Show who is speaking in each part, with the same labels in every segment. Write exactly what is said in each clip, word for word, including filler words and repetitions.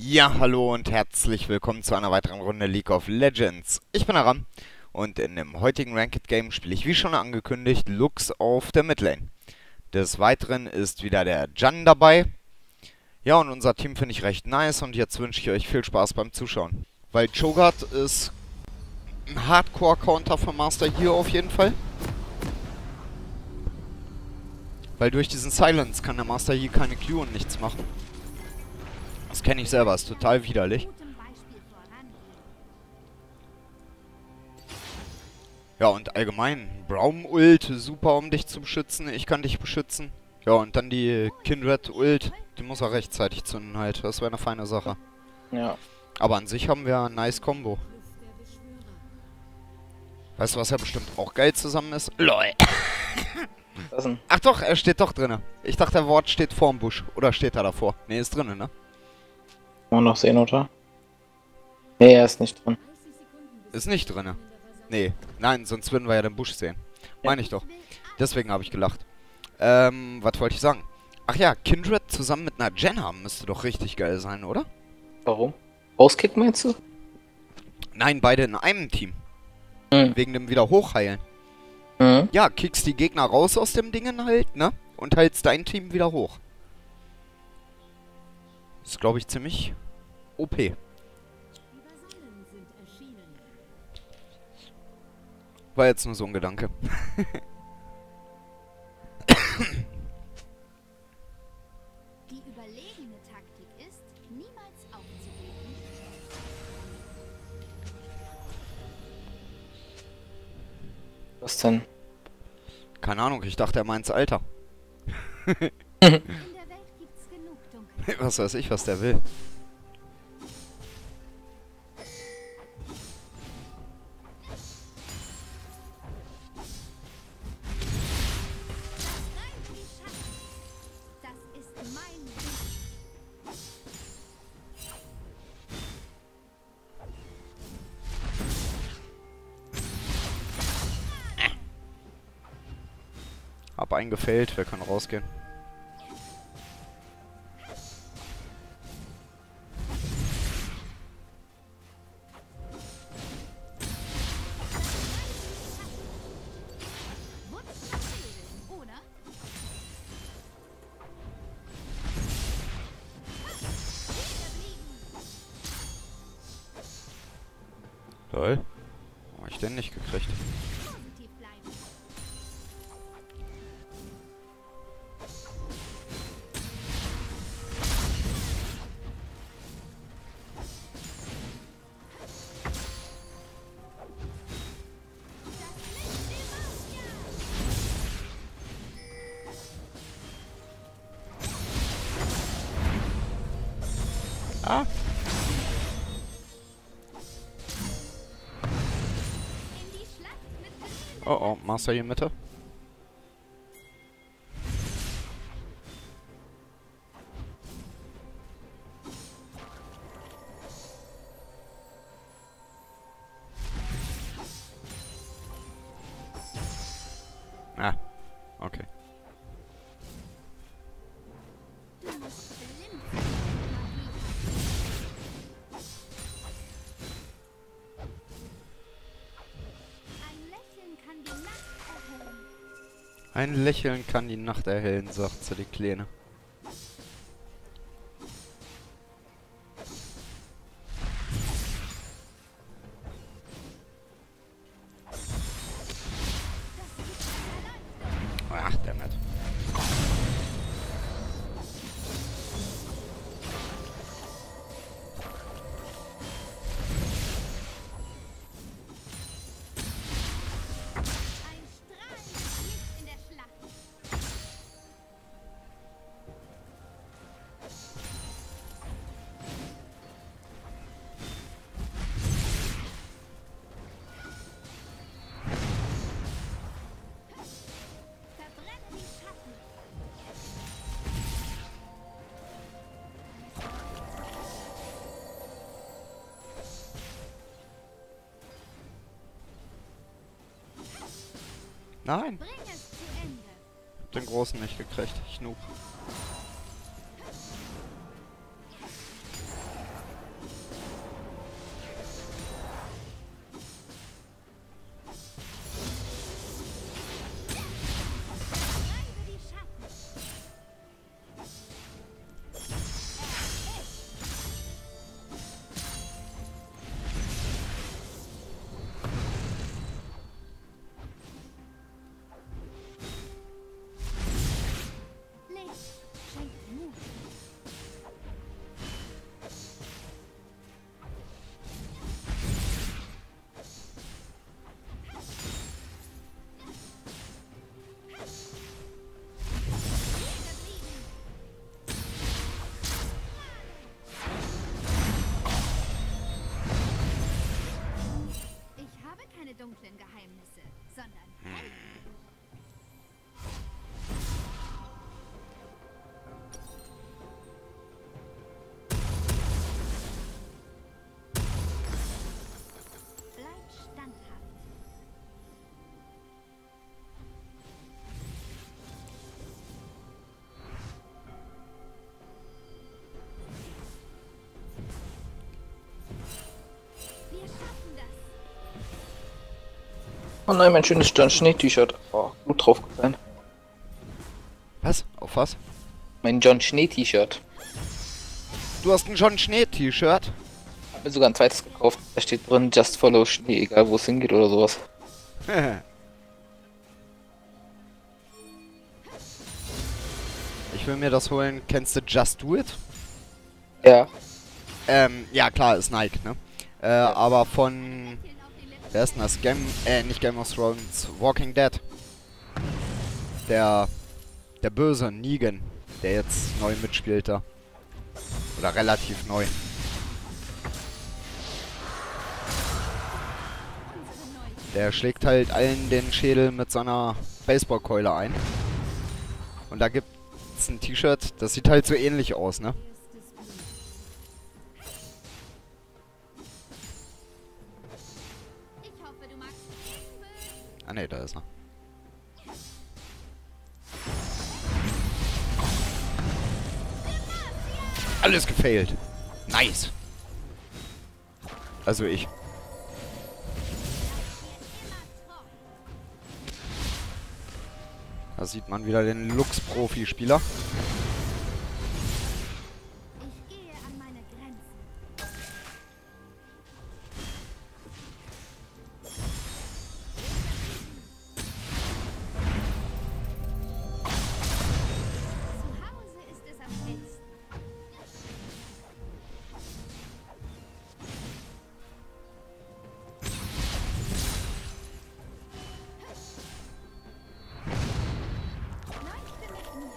Speaker 1: Ja, hallo und herzlich willkommen zu einer weiteren Runde League of Legends. Ich bin Aram und in dem heutigen Ranked Game spiele ich, wie schon angekündigt, Lux auf der Midlane. Des Weiteren ist wieder der Jan dabei. Ja, und unser Team finde ich recht nice und jetzt wünsche ich euch viel Spaß beim Zuschauen. Weil Cho'Gath ist ein Hardcore-Counter für Master hier auf jeden Fall. Weil durch diesen Silence kann der Master hier keine Q und nichts machen. Das kenne ich selber, ist total widerlich. Ja, und allgemein, Braum-Ult, super, um dich zu beschützen. Ich kann dich beschützen. Ja, und dann die Kindred-Ult, die muss er rechtzeitig zünden halt. Das wäre eine feine Sache.
Speaker 2: Ja.
Speaker 1: Aber an sich haben wir ein nice Combo. Weißt du, was ja bestimmt auch geil zusammen ist? LOL.
Speaker 2: Was denn?
Speaker 1: Ach doch, er steht doch drinne. Ich dachte, der Wort steht vorm Busch. Oder steht er davor? Ne, ist drinne, ne?
Speaker 2: Kann man noch sehen, oder? Nee, er ist nicht drin.
Speaker 1: Ist nicht drinne. Nee, nein, sonst würden wir ja den Busch sehen. Meine ich doch. Deswegen habe ich gelacht. Ähm, was wollte ich sagen? Ach ja, Kindred zusammen mit einer Jen haben müsste doch richtig geil sein, oder?
Speaker 2: Warum? Rauskicken meinst du?
Speaker 1: Nein, beide in einem Team.
Speaker 2: Mhm.
Speaker 1: Wegen dem wieder hochheilen.
Speaker 2: Mhm.
Speaker 1: Ja, kickst die Gegner raus aus dem Dingen halt, ne? Und heilst dein Team wieder hoch. Ist, glaube ich, ziemlich O P. War jetzt nur so ein Gedanke.
Speaker 3: Die überlegene Taktik ist, niemals aufzugeben.
Speaker 2: Was denn?
Speaker 1: Keine Ahnung, ich dachte, er meint's Alter.
Speaker 3: In der Welt gibt's genug Dunkelheit.
Speaker 1: Was weiß ich, was der will.
Speaker 3: Rein die Schatten. Das ist mein Weg.
Speaker 1: Hab einen gefällt, wir können rausgehen.
Speaker 3: Wunsch oder?
Speaker 1: Lol. Hab ich den nicht gekriegt.
Speaker 3: Positiv bleiben.
Speaker 1: Ah.
Speaker 3: In die Schlacht mit Grün.
Speaker 1: Oh oh, Master hier in Mitte. Ah, okay.
Speaker 3: Du musst blind sein für Magie. Ein Lächeln kann die Nacht erhellen.
Speaker 1: Ein Lächeln kann die Nacht erhellen, sagt sie, die Kleine. Ach, der Matt.
Speaker 3: Ein strahlendes Licht in der Schlacht. Verbrenne die Schatten.
Speaker 1: Nein,
Speaker 3: Bring es zu Ende.
Speaker 1: hab den Großen nicht gekriegt. Ich noob.
Speaker 3: dunklen Geheimnisse, sondern Helden. Bleib standhaft. Wir schaffen das.
Speaker 2: Oh nein, mein schönes John Schnee-T-Shirt. Oh, gut draufgefallen.
Speaker 1: Was? Auf was?
Speaker 2: Mein John Schnee-T-Shirt.
Speaker 1: Du hast ein John Schnee-T-Shirt?
Speaker 2: Hab mir sogar ein zweites gekauft. Da steht drin, just follow Schnee, egal wo es hingeht oder sowas.
Speaker 1: Ich will mir das holen. Kennst du Just Do It?
Speaker 2: Ja.
Speaker 1: Ähm, ja klar, ist Nike, ne? Äh, aber von... Wer ist denn das? Game... Äh, nicht Game of Thrones. Walking Dead. Der... Der böse Negan, der jetzt neu mitspielt da. Oder relativ neu. Der schlägt halt allen den Schädel mit seiner Baseballkeule ein. Und da gibt's ein T-Shirt, das sieht halt so ähnlich aus, ne?
Speaker 3: Ich hoffe, du magst Regenbögen.
Speaker 1: Ah ne, da ist er. Alles gefailt. Nice. Also ich. Da sieht man wieder den Lux-Profi-Spieler.
Speaker 3: Ich gehe an meine Grenzen. Zu Hause ist es am hellsten. Leuchte mit mir.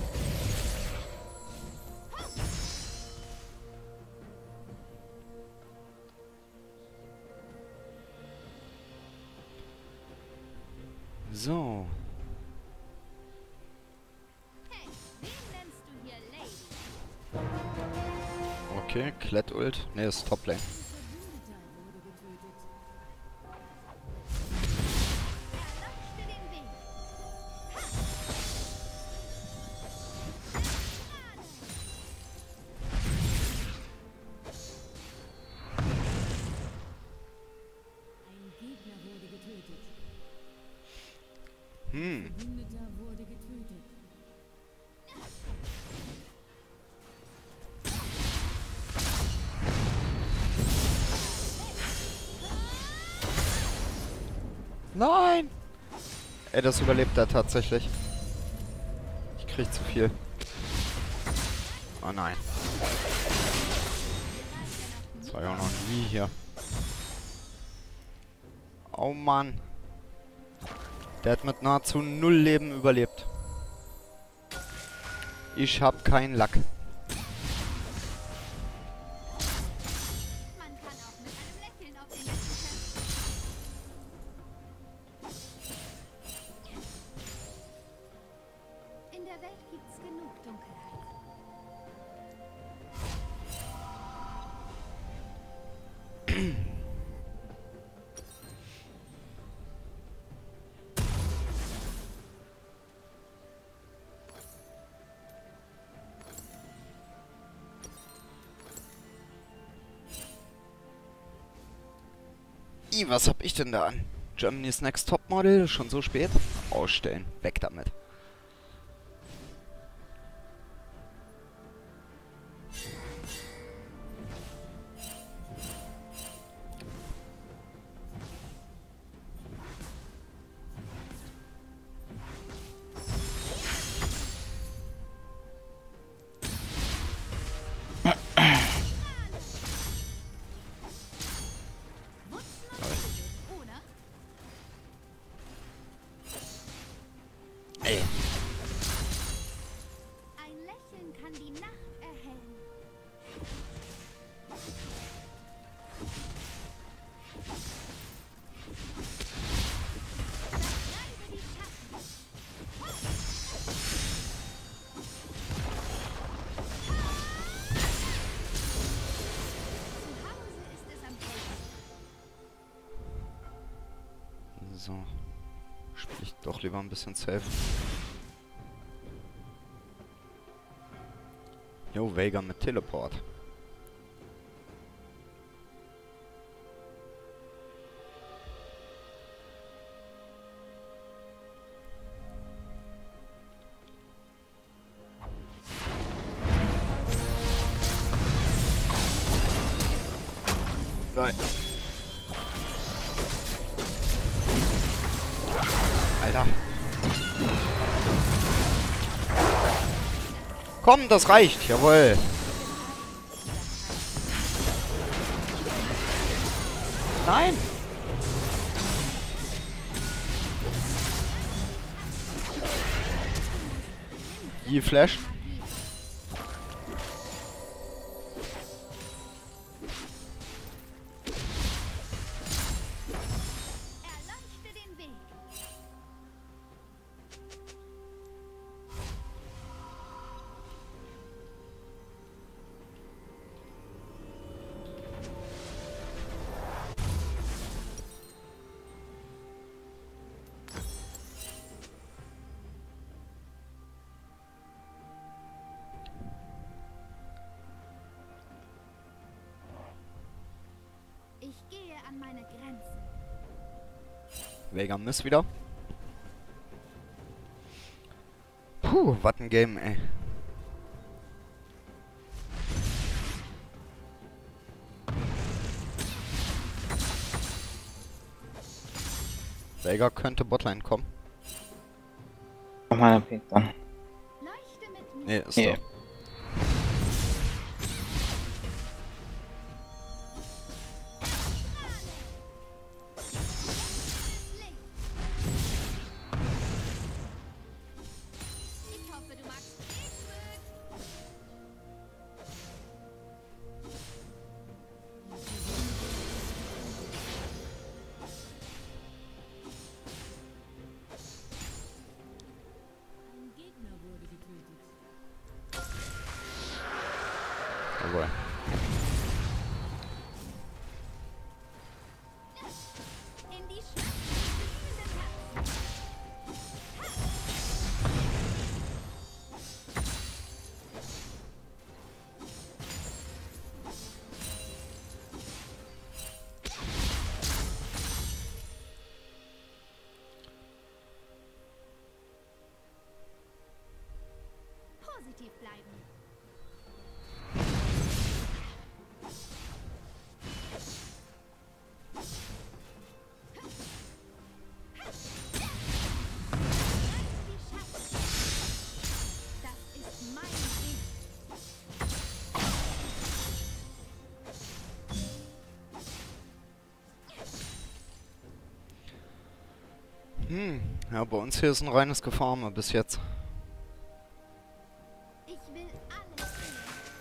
Speaker 1: So.
Speaker 3: Hey, wen nennst du hier Lady?
Speaker 1: Okay, Klett-Ult. Ne, ist Toplane.
Speaker 3: Erleuchte den Weg.
Speaker 4: Ein Gegner wurde getötet.
Speaker 1: Hm.
Speaker 4: Verbündeter wurde getötet.
Speaker 1: Nein! Ey, das überlebt er tatsächlich. Ich krieg zu viel. Oh nein. Das war ja auch noch nie hier. Oh Mann. Der hat mit nahezu null Leben überlebt. Ich hab keinen Lack.
Speaker 3: Man kann auch mit einem Lächeln auf den letzten kämpfen. In der Welt gibt's genug Dunkelheit.
Speaker 1: I, was hab ich denn da an? Germany's Next Topmodel? Schon so spät? Ausstellen. Weg damit.
Speaker 3: Oder?
Speaker 1: Ey.
Speaker 3: Ein Lächeln kann die Nacht erhellen.
Speaker 1: So. Spiele ich doch lieber ein bisschen safe. Jo, Veigar mit Teleport. Nein. Alter. Komm, das reicht. Jawohl. Nein. Die Flash.
Speaker 3: Erleuchte den Weg. Ich gehe an meine Grenzen.
Speaker 1: Veigar Miss wieder. Puh, was ein Game, ey. Veigar könnte Botline kommen.
Speaker 2: Mach mal einen Pink dann.
Speaker 3: Leuchte mit mir.
Speaker 1: Nee, ist
Speaker 2: Nee.
Speaker 1: da.
Speaker 3: Ich hoffe, du magst Friedhof.
Speaker 4: Ein Gegner wurde getötet.
Speaker 1: Jawohl.
Speaker 3: In die Schlacht des glühenden Herzens. Positiv bleiben. Die Schatten. Das ist mein Weg.
Speaker 1: Hm, ja, bei uns hier ist ein reines Gefarme bis jetzt.
Speaker 3: Ich will alles sehen.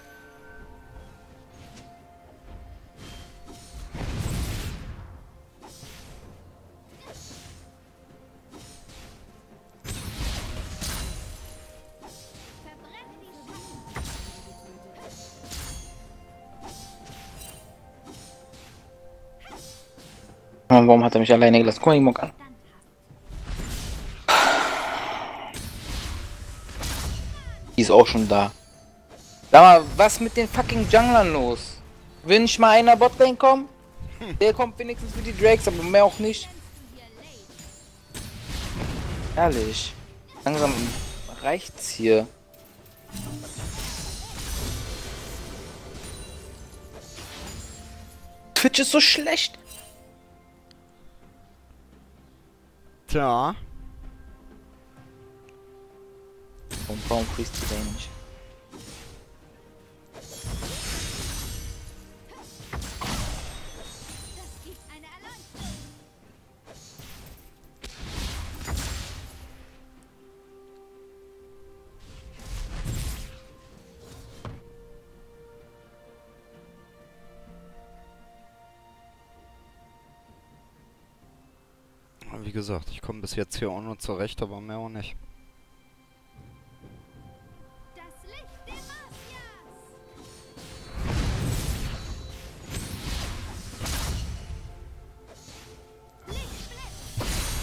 Speaker 3: Verbrenne die Schatten.
Speaker 2: Mann, warum hat er mich alleine gelassen? Guck mal, ich mag an.
Speaker 3: Standhaft.
Speaker 2: Die ist auch schon da. Sag mal, was mit den fucking Junglern los? Will nicht mal einer Botlane kommen? Der kommt wenigstens für die Drakes, aber mehr auch nicht.
Speaker 3: Kennst du hier Late?
Speaker 2: Ehrlich. Langsam reicht's hier. Twitch ist so schlecht.
Speaker 1: Tja.
Speaker 2: Und warum freest du den nicht?
Speaker 3: Das gibt eine Erleuchtung.
Speaker 1: Wie gesagt, ich komme bis jetzt hier auch nur zurecht, aber mehr auch nicht.
Speaker 3: Das Licht Demasias. Lichtblitz.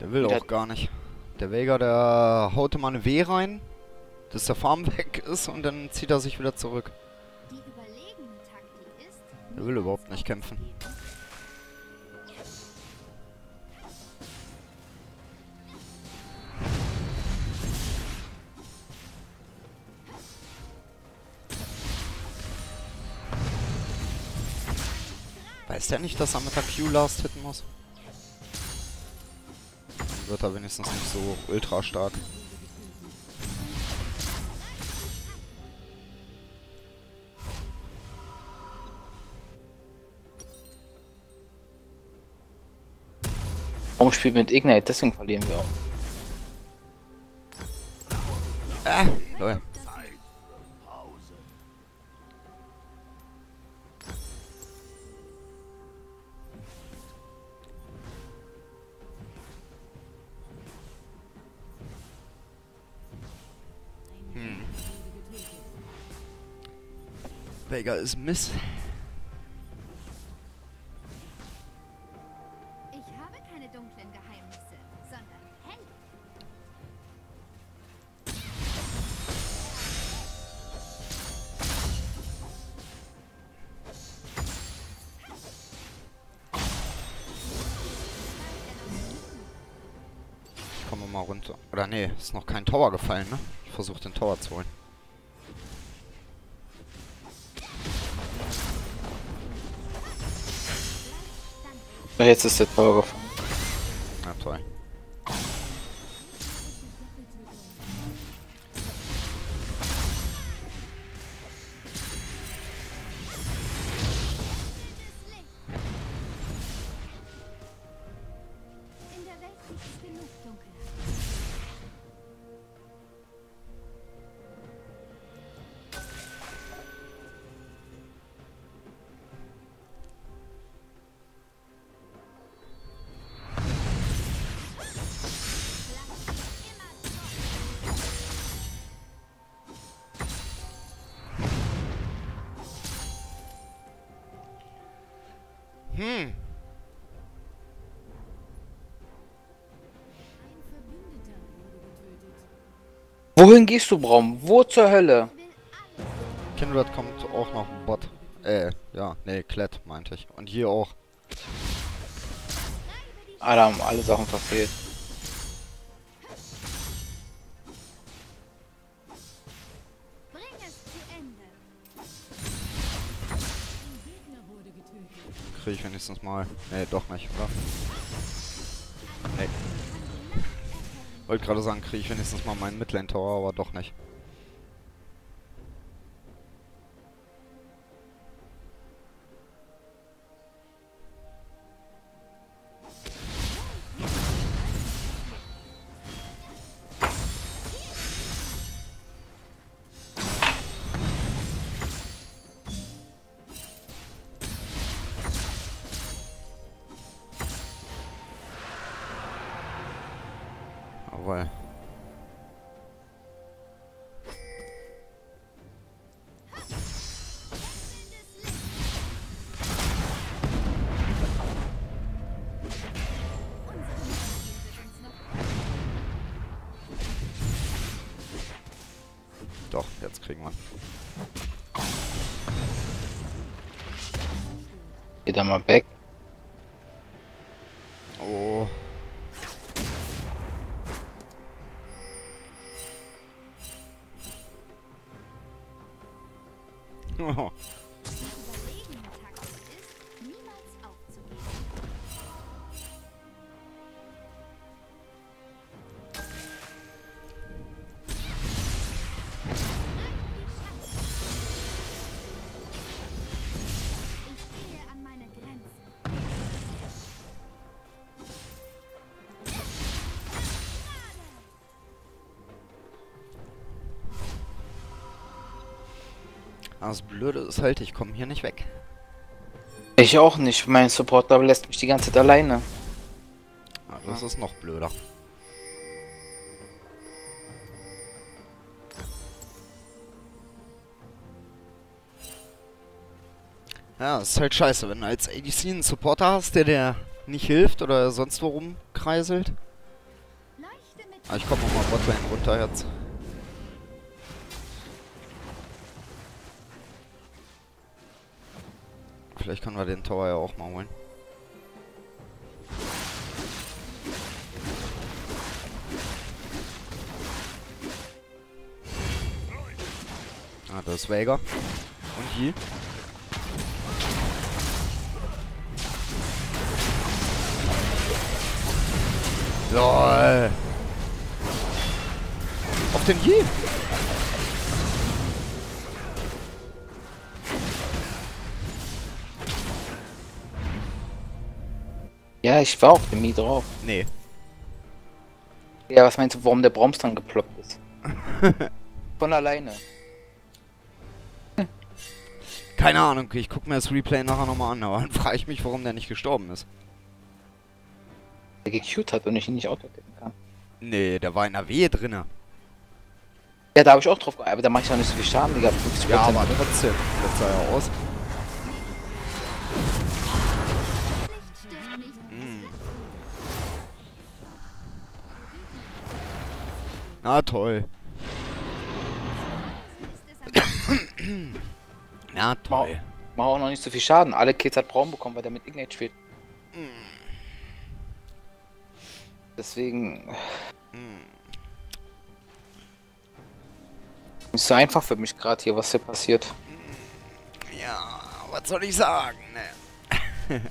Speaker 1: Der will
Speaker 2: Der-
Speaker 1: auch gar nicht. Der Veigar, der haut immer eine W rein, dass der Farm weg ist und dann zieht er sich wieder zurück.
Speaker 3: Die überlegene Taktik ist,
Speaker 1: Der will überhaupt nicht kämpfen. Weiß der nicht, dass er mit der Q Last hitten muss? Dann wird er wenigstens nicht so ultra stark.
Speaker 2: Warum spielt mit Ignite? Deswegen verlieren wir auch.
Speaker 1: Ah, lol. Hm. Veigar ist Miss.
Speaker 3: ich habe keine dunklen Geheimnisse, sondern hell.
Speaker 1: Ich komme mal runter. Oder nee, ist noch kein Tower gefallen, ne? Ich versuche den Tower zu holen.
Speaker 2: Ja, jetzt ist der Tower gefallen.
Speaker 1: Na toll.
Speaker 3: In der Welt gibt es genug Dunkelheit.
Speaker 1: Hm.
Speaker 4: Ein Verbündeter wurde getötet.
Speaker 2: Wohin gehst du, Braum? Wo zur Hölle?
Speaker 3: Ich will alles.
Speaker 1: Kindred kommt auch noch Bot. Äh, ja, nee, Klett meinte ich. Und hier auch.
Speaker 2: Ah, da haben alle Sachen verfehlt.
Speaker 3: Bring es zu Ende.
Speaker 4: Ein Gegner wurde getötet.
Speaker 1: Kriege ich wenigstens mal. Nee, doch nicht, oder? Nee. Wollte gerade sagen, kriege ich wenigstens mal meinen Midlane Tower, aber doch nicht. Jawohl. Doch, jetzt kriegen wir.
Speaker 2: Geh da mal weg.
Speaker 1: Oh. Oh.
Speaker 3: Die überlegene Taktik ist, niemals aufzugeben. Ich gehe an meine Grenzen.
Speaker 1: Das Blöde ist halt, ich komme hier nicht weg.
Speaker 2: Ich auch nicht. Mein Supporter lässt mich die ganze Zeit alleine.
Speaker 1: Ja, das ist noch blöder. Ja, ist halt scheiße, wenn du als A D C einen Supporter hast, der dir nicht hilft oder sonst worum kreiselt. Ah, ich komme nochmal Botlane runter jetzt. Vielleicht können wir den Tower ja auch mal holen. Ah, das ist Veigar. Und hier. LOL. Auf den Yi.
Speaker 2: Ja, ich war auf dem Mi drauf.
Speaker 1: Nee.
Speaker 2: Ja, was meinst du, warum der Broms dann geploppt ist? Von alleine.
Speaker 1: Keine Ahnung, ich guck mir das Replay nachher nochmal an, aber dann frage ich mich, warum der nicht gestorben ist.
Speaker 2: Der gecued hat und ich ihn nicht autotippen kann.
Speaker 1: Nee, der war in der Wehe drinne.
Speaker 2: Ja, da habe ich auch drauf gearbeitet, aber da mache ich auch nicht so viel Schaden, Digga. fünfzig Prozent.
Speaker 1: Ja, aber trotzdem. Das sah ja aus. Mm. Na toll. Na toll.
Speaker 2: Mach auch noch nicht so viel Schaden. Alle Kills hat Braun bekommen, weil der mit Ignite spielt. Deswegen... Ist so einfach für mich gerade hier, was hier passiert.
Speaker 1: Ja, was soll ich sagen, ne?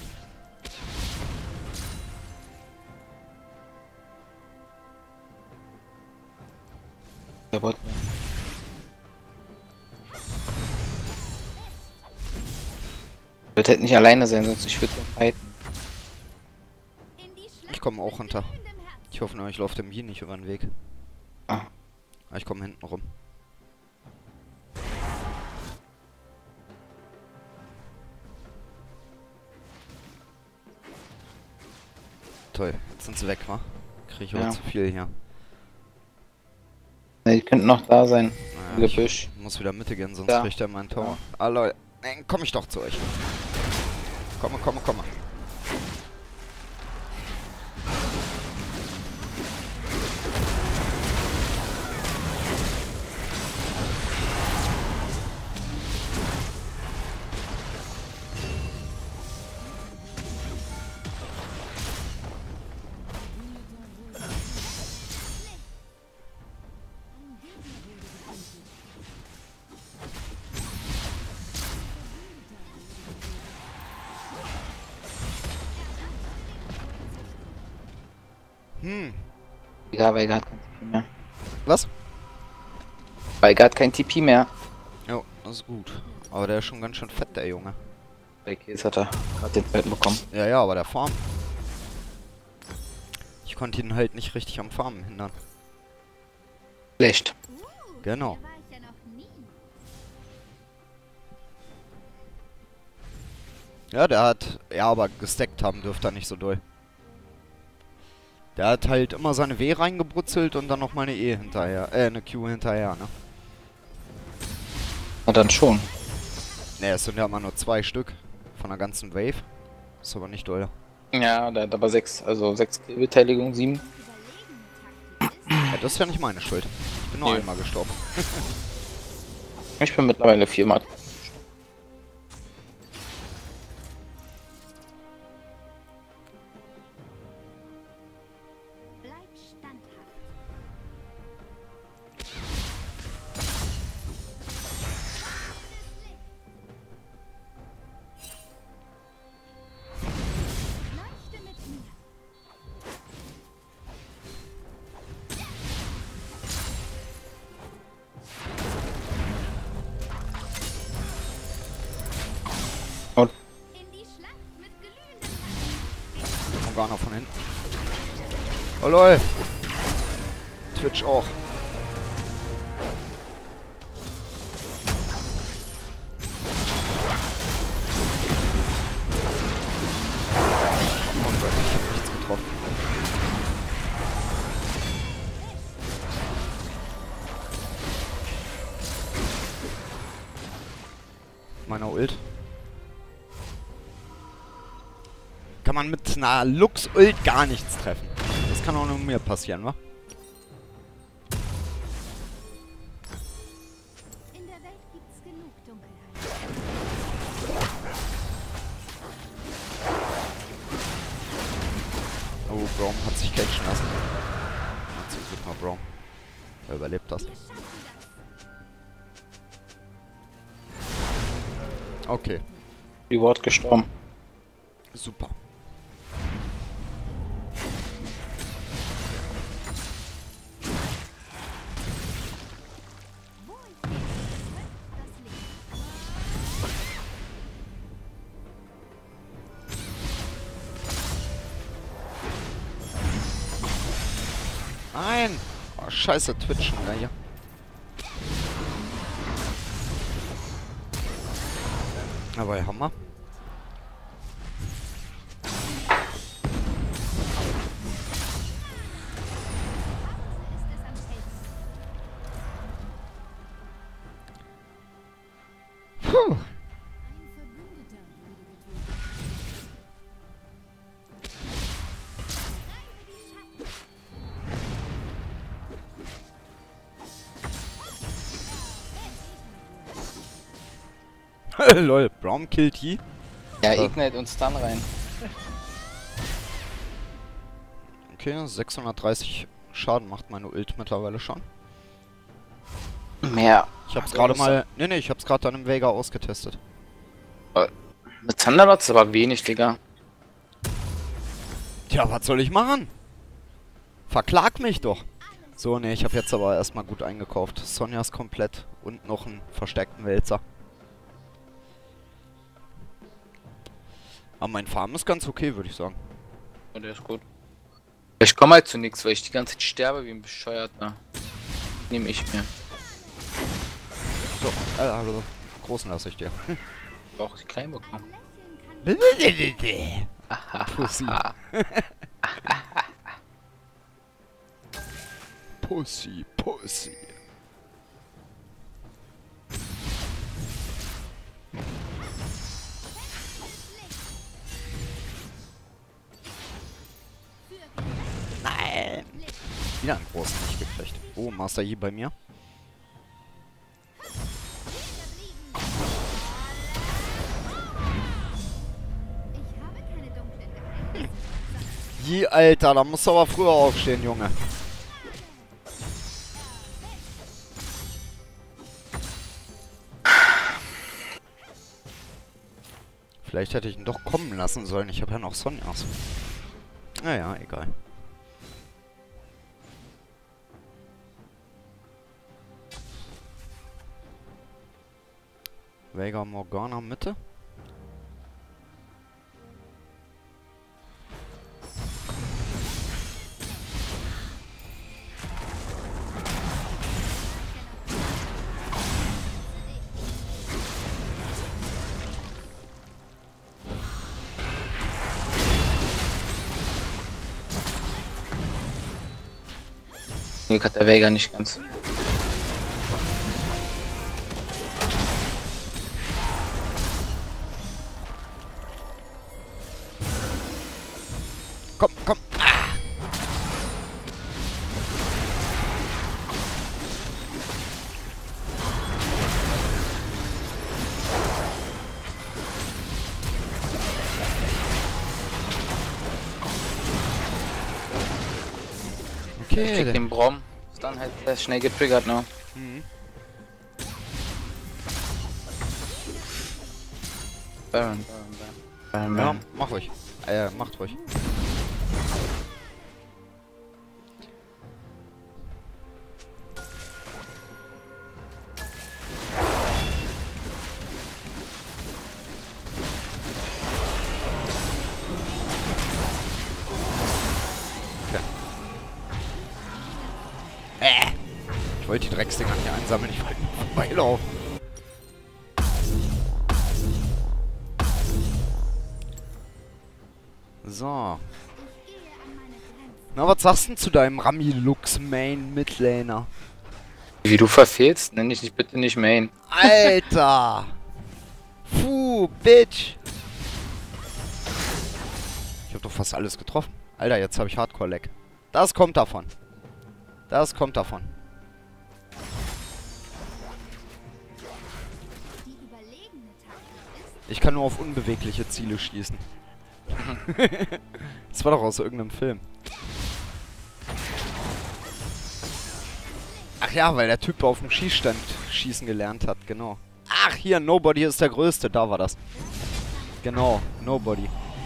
Speaker 2: Der Bot. Ich würde halt nicht alleine sein, sonst ich würde den fighten.
Speaker 1: Ich komme auch runter. Ich hoffe nur, ich laufe dem hier nicht über den Weg.
Speaker 2: Ah.
Speaker 1: Ah, ich komme hinten rum. Toll, jetzt sind sie weg, wa? Krieg ich auch
Speaker 2: Ja.
Speaker 1: zu viel hier.
Speaker 2: Ne, die könnten noch da sein.
Speaker 1: Naja, ich
Speaker 2: Gebüsch.
Speaker 1: muss wieder Mitte gehen, sonst
Speaker 2: Ja.
Speaker 1: kriegt er mein Tor. Ah, Leute, dann komm ich doch zu euch. Komme, komme, komme. Hm.
Speaker 2: Egal, Veigar hat kein T P mehr.
Speaker 1: Was?
Speaker 2: Veigar hat kein T P mehr.
Speaker 1: Jo, das ist gut. Aber der ist schon ganz schön fett, der Junge.
Speaker 2: Bei Kills hat er gerade den zweiten bekommen.
Speaker 1: Ja, ja, aber der Farm. Ich konnte ihn halt nicht richtig am Farmen hindern.
Speaker 2: Schlecht.
Speaker 1: Genau.
Speaker 3: Da war ich ja noch nie.
Speaker 1: Ja, der hat... Ja, aber gestackt haben dürfte er nicht so doll. Der hat halt immer seine W reingebrutzelt und dann noch mal eine E hinterher. Äh, eine Q hinterher, ne?
Speaker 2: Na dann schon.
Speaker 1: Ne, es sind ja immer nur zwei Stück von der ganzen Wave. Ist aber nicht doll.
Speaker 2: Ja, der hat aber sechs, also sechs Kill-Beteiligung, sieben.
Speaker 1: Ja, das ist ja nicht meine Schuld. Ich bin nur
Speaker 2: Nee.
Speaker 1: einmal gestorben.
Speaker 2: Ich bin mittlerweile viermal.
Speaker 3: Bleib standhaft. Leuchte mit mir.
Speaker 2: Und
Speaker 3: In die Schlacht mit glühendem
Speaker 1: Morgana von hinten. Oh lol. Twitch auch. Oh Gott, ich hab nichts getroffen. Meiner Ult. Kann man mit einer Lux-Ult gar nichts treffen. Das kann auch nur mir passieren, wa?
Speaker 3: gibt's genug Dunkelheit.
Speaker 1: Oh, Braum hat sich catchen lassen. Hat sich super, Braum. Er überlebt das.
Speaker 3: Wir schaffen das.
Speaker 1: Okay,
Speaker 2: Reward gestorben.
Speaker 1: super.
Speaker 3: Wo ich bin, wird das Licht.
Speaker 1: Nein! Oh, scheiße, Twitchen, ja hier. Aber ja, Hammer.
Speaker 3: Ist es am hellsten.
Speaker 1: Puh.
Speaker 4: Ein Verbündeter wurde getötet.
Speaker 1: Lol, Braum killt die.
Speaker 2: Ja,
Speaker 1: Ja.
Speaker 2: Ignite und Stun rein.
Speaker 1: Okay, sechshundertdreißig Schaden macht meine Ult mittlerweile schon.
Speaker 2: Mehr.
Speaker 1: Ich hab's
Speaker 2: Ach,
Speaker 1: gerade
Speaker 2: das-
Speaker 1: mal... Nee, nee, ich hab's gerade an einem Vega ausgetestet.
Speaker 2: Mit Thunderlords ist aber wenig, Digga.
Speaker 1: Tja, was soll ich machen? Verklag mich doch. So, nee, ich habe jetzt aber erstmal gut eingekauft. Sonja ist komplett und noch einen verstärkten Wälzer. Aber mein Farm ist ganz okay, würde ich sagen.
Speaker 2: Ja, der ist gut. Ich komme halt zu nichts, weil ich die ganze Zeit sterbe wie ein Bescheuerter. Nehme ich mir.
Speaker 1: So, äh, also, großen lasse ich dir.
Speaker 2: Auch die kleinen bekommen.
Speaker 3: Lächeln kann
Speaker 1: Pussy. Pussy, Pussy. Nein. Wieder einen großen nicht gekriegt. Oh, Master Yi bei mir.
Speaker 3: Ich habe keine dunklen Geheimnisse.
Speaker 1: Yi, Alter, da musst du aber früher aufstehen, Junge. Vielleicht hätte ich ihn doch kommen lassen sollen. Ich habe ja noch Sonjas. Naja, egal. Vega Morgana Mitte.
Speaker 2: Hier hat der Vega nicht ganz.
Speaker 1: Komm, komm. Ah.
Speaker 2: Ich
Speaker 1: Okay.
Speaker 2: krieg den Brom. Ist dann halt sehr schnell getriggert, ne?
Speaker 1: Mhm.
Speaker 2: Baron, Baron, Baron. Baron,
Speaker 1: Ja,
Speaker 2: Baron.
Speaker 1: mach ruhig. Äh, macht ruhig. Okay. Äh. Ich wollte die Drecksdinger hier einsammeln, ich wollte nur vorbeilaufen. So.
Speaker 3: Ich gehe an meine Grenzen.
Speaker 1: Na, was sagst du denn zu deinem Ramilux Main Midlaner?
Speaker 2: Wie du verfehlst, nenn ich dich bitte nicht Main.
Speaker 1: Alter! Puh, Bitch! Ich hab doch fast alles getroffen. Alter, jetzt habe ich Hardcore-Lag. Das kommt davon. Das kommt davon. Ich kann nur auf unbewegliche Ziele schießen. Das war doch aus irgendeinem Film. Ach ja, weil der Typ auf dem Schießstand schießen gelernt hat, genau. Ach, hier, Nobody ist der Größte, da war das. Genau, Nobody.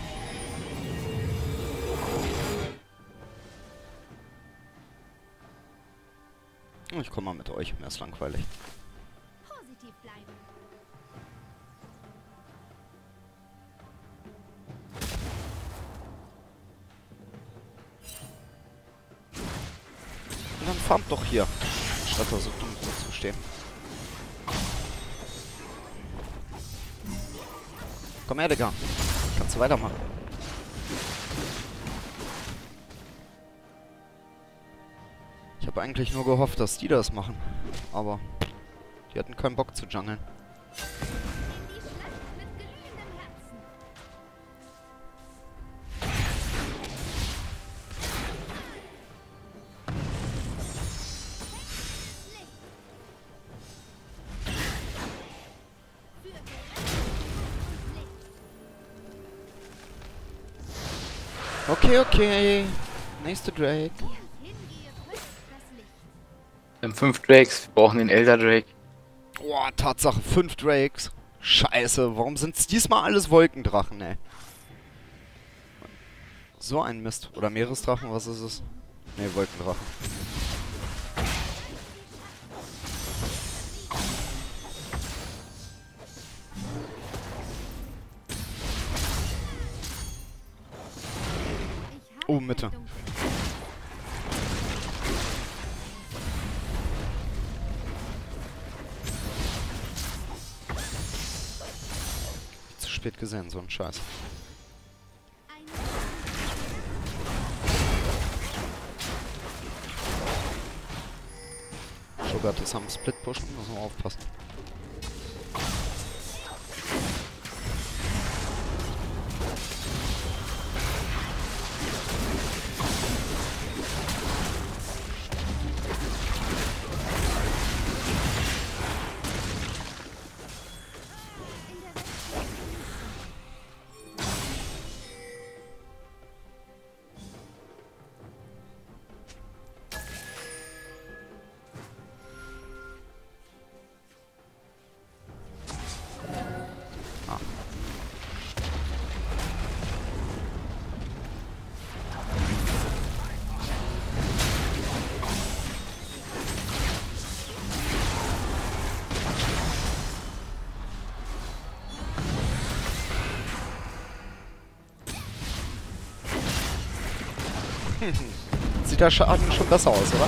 Speaker 1: Ich komme mal mit euch, mir ist langweilig.
Speaker 3: Positiv bleiben.
Speaker 1: Und dann farmt doch hier, statt da so dumm rumzustehen. Komm her, Digga. Kannst du weitermachen. Ich habe eigentlich nur gehofft, dass die das machen. Aber die hatten keinen Bock zu jungeln.
Speaker 3: In die Schlacht mit glühendem Herzen. Für Gerechtigkeit und Licht.
Speaker 1: Okay, okay. Nächste Drake.
Speaker 3: Wo ich hingehe, frisst das Licht.
Speaker 2: Wir haben fünf Drakes, wir brauchen den Elder Drake.
Speaker 1: Boah, Tatsache, fünf Drakes. Scheiße, warum sind's diesmal alles Wolkendrachen, ey? So ein Mist. Oder Meeresdrachen, was ist es? Ne, Wolkendrachen.
Speaker 3: Ich habe
Speaker 1: Oh, Mitte.
Speaker 3: Rettung.
Speaker 1: Zu spät gesehen, so ein Scheiß.
Speaker 3: Eine
Speaker 1: Sugar ist am Split pushen, müssen wir aufpassen.
Speaker 3: in der Welt.
Speaker 1: Ah. Sieht der Schaden schon besser aus, oder?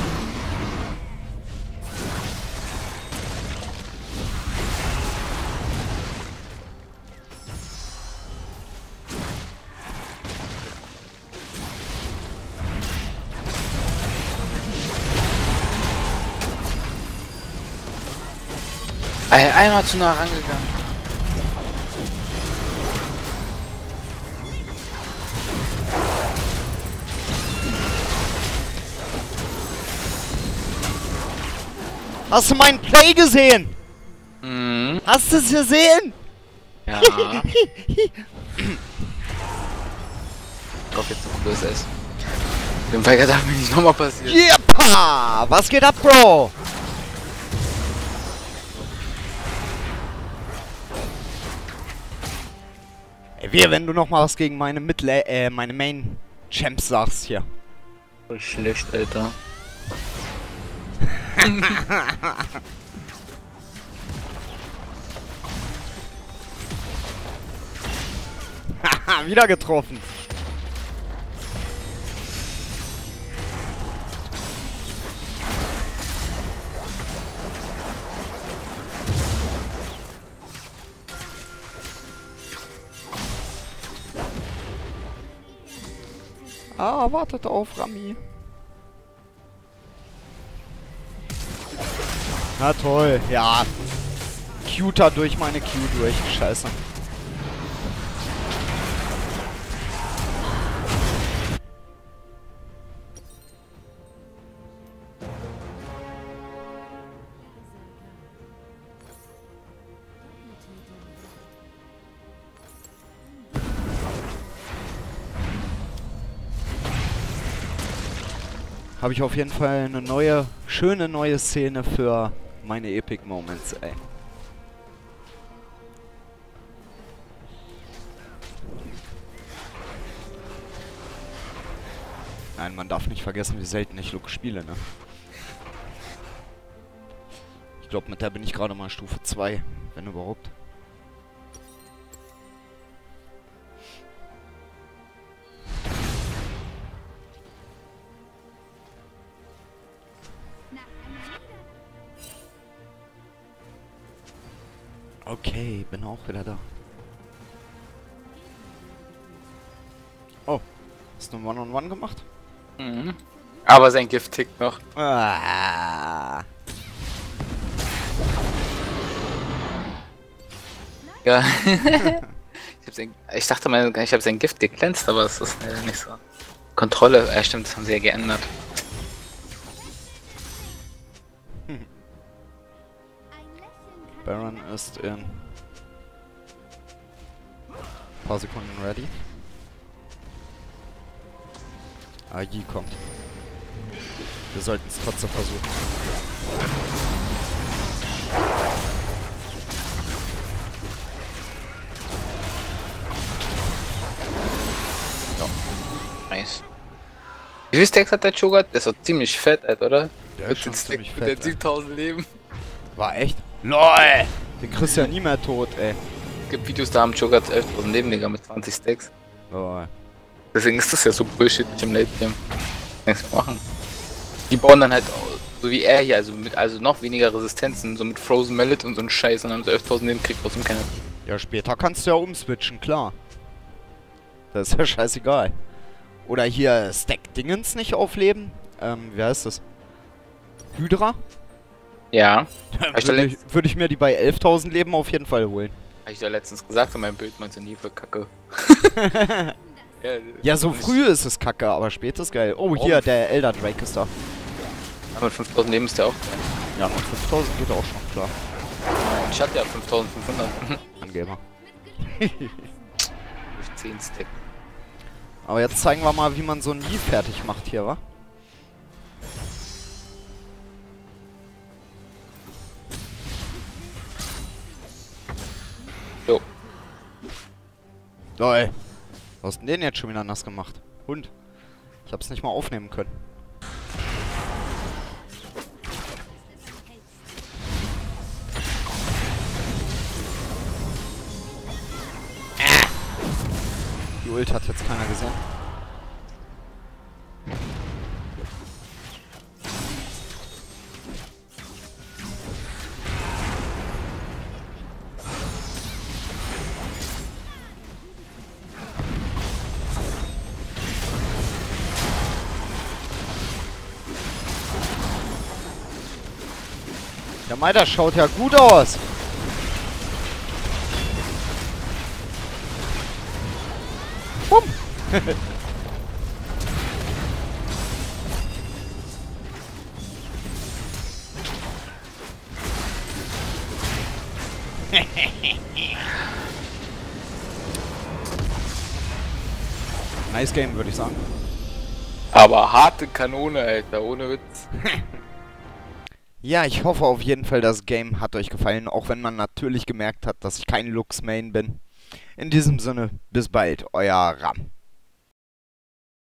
Speaker 2: Ey, einmal zu nah rangegangen.
Speaker 1: Hast du meinen Play gesehen?
Speaker 2: Mhm.
Speaker 1: Hast du es gesehen?
Speaker 2: Ja. Drauf jetzt noch böse ist. Dem Weiger darf mir nicht nochmal passieren.
Speaker 1: Jeppa! Was geht ab, Bro? Ey, wir, wenn du noch mal was gegen meine Midla äh, meine Main Champs sagst hier.
Speaker 2: Voll schlecht, Alter.
Speaker 1: Haha, wieder getroffen. Ah, wartet auf Rami. Na toll, ja. Cuter durch meine Q durch, scheiße. habe ich auf jeden Fall eine neue, schöne neue Szene für meine Epic Moments, ey. Nein, man darf nicht vergessen, wie selten ich Lux spiele, ne? Ich glaube, mit der bin ich gerade mal Stufe zwei, wenn überhaupt.
Speaker 3: Nach einer Nieder-
Speaker 1: Okay, bin auch wieder da. Oh, hast du ein One-on-One gemacht?
Speaker 2: Mhm. Aber sein Gift tickt noch.
Speaker 1: Ah.
Speaker 2: Ja. ich, hab sein, ich dachte mal, ich habe sein Gift geglänzt, aber es ist äh, nicht so. Kontrolle, äh, stimmt, das haben sie ja geändert.
Speaker 3: Ein Lächeln kann
Speaker 1: Baron ist in ein paar Sekunden ready. A I kommt. Wir sollten es trotzdem versuchen.
Speaker 2: Nice. Wie viel Stacks hat der Cho'Gath? Der ist doch ziemlich fett, Alter, oder?
Speaker 1: Der
Speaker 2: Mit
Speaker 1: ist schon
Speaker 2: den
Speaker 1: ziemlich
Speaker 2: Stack- mit
Speaker 1: fett,
Speaker 2: den
Speaker 1: ey.
Speaker 2: siebentausend Leben.
Speaker 1: War echt? LOL! Den kriegst du ja nie mehr tot, ey.
Speaker 2: Es gibt Videos, da haben Cho'Gath elftausend Leben, Digga, mit zwanzig Stacks.
Speaker 1: LOL.
Speaker 2: Deswegen ist das ja so Bullshit mit dem Late Game. Nichts mehr machen. Die bauen dann halt au- so wie er hier, also mit also noch weniger Resistenzen, so mit Frozen Mallet und so ein Scheiß und dann haben sie elftausend Leben, kriegt trotzdem keine.
Speaker 1: Ja, später kannst du ja umswitchen, klar. Das ist ja scheißegal. Oder hier Stack-Dingens nicht aufleben. Ähm, wie heißt das? Hydra?
Speaker 2: Ja, ich da
Speaker 1: Würde ich, würd ich mir die bei elftausend Leben auf jeden Fall holen.
Speaker 2: hab ich da letztens gesagt in meinem Bild, meinst du nie für Kacke. ja,
Speaker 1: Ja, so
Speaker 2: nicht-
Speaker 1: früh ist es kacke, aber später ist geil. Oh, hier, der Elder Drake ist da.
Speaker 2: Aber mit fünftausend Leben ist der auch.
Speaker 1: Ja, mit fünftausend geht auch schon, klar.
Speaker 2: Ich hatte ja fünftausendfünfhundert.
Speaker 1: Angeber.
Speaker 2: Durch zehn Stack.
Speaker 1: Aber jetzt zeigen wir mal, wie man so ein Lee fertig macht hier, wa?
Speaker 2: Jo.
Speaker 1: Lol. Was hast denn den jetzt schon wieder nass gemacht? Hund. Ich hab's nicht mal aufnehmen können. Die Ult hat jetzt keiner gesehen. Der Mai, das schaut ja gut aus. Bumm. Nice Game, würde ich sagen.
Speaker 2: Aber harte Kanone, Alter, ohne Witz.
Speaker 1: Ja, ich hoffe auf jeden Fall, das Game hat euch gefallen, auch wenn man natürlich gemerkt hat, dass ich kein Lux-Main bin. In diesem Sinne, bis bald, euer Ram.